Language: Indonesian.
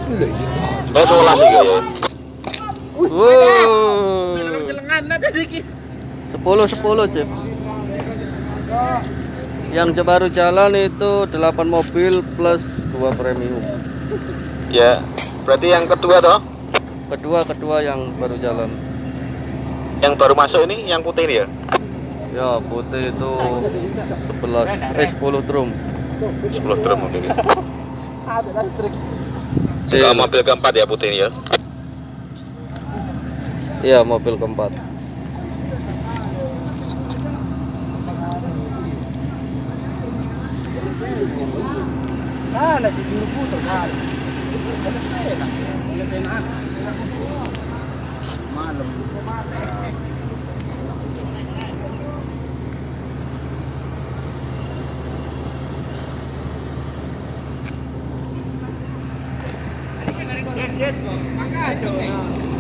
Oh, 11 iki ya. Wow. 10 Cip. Yang baru jalan itu 8 mobil plus 2 premium. Ya, berarti yang kedua toh? Kedua yang baru jalan. Yang baru masuk ini yang putih ini ya? Ya, putih itu 10 drum. 10 drum mungkin gitu. Cil. Kalau mobil keempat ya putih ini ya? Iya, mobil keempat. Nasi dulu putar kali. Malam. Jet, jet. Maka aja.